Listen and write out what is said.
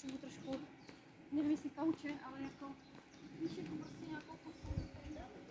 potřebuji trošku, nevím jestli kauče, ale jako, víš, jako prostě nějakou podporu.